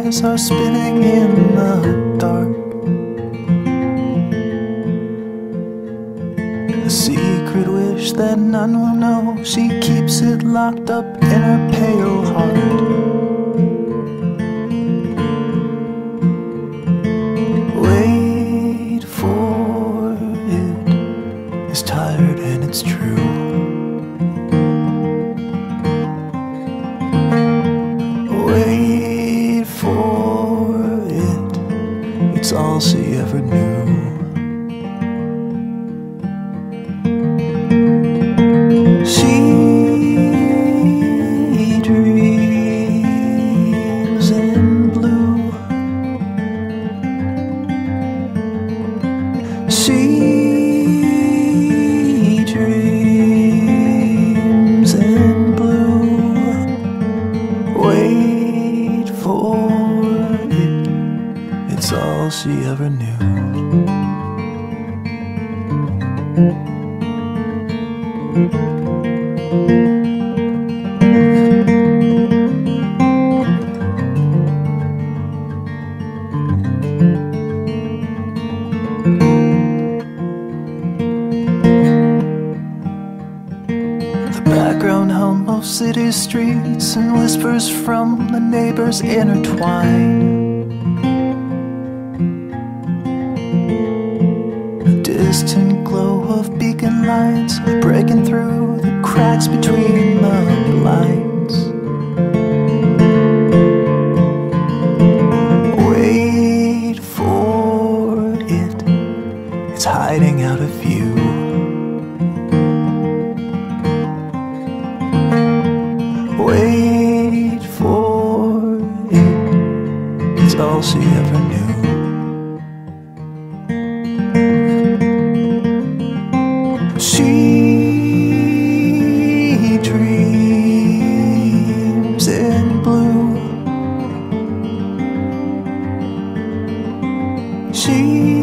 wires are spinning in the dark. A secret wish that none will know, she keeps it locked up in her pale heart. Wait for it, is tired and it's true. Wait for it, it's all she ever knew. She dreams in blue. She dreams in blue. Wait for it, it's all she ever knew. The background hum of city streets and whispers from the neighbors intertwine. A distant glow of beacon lights breaking through the cracks between the blinds. Wait for it, it's hiding out of view. Wait for it, it's all she ever knew. She dreams in blue. She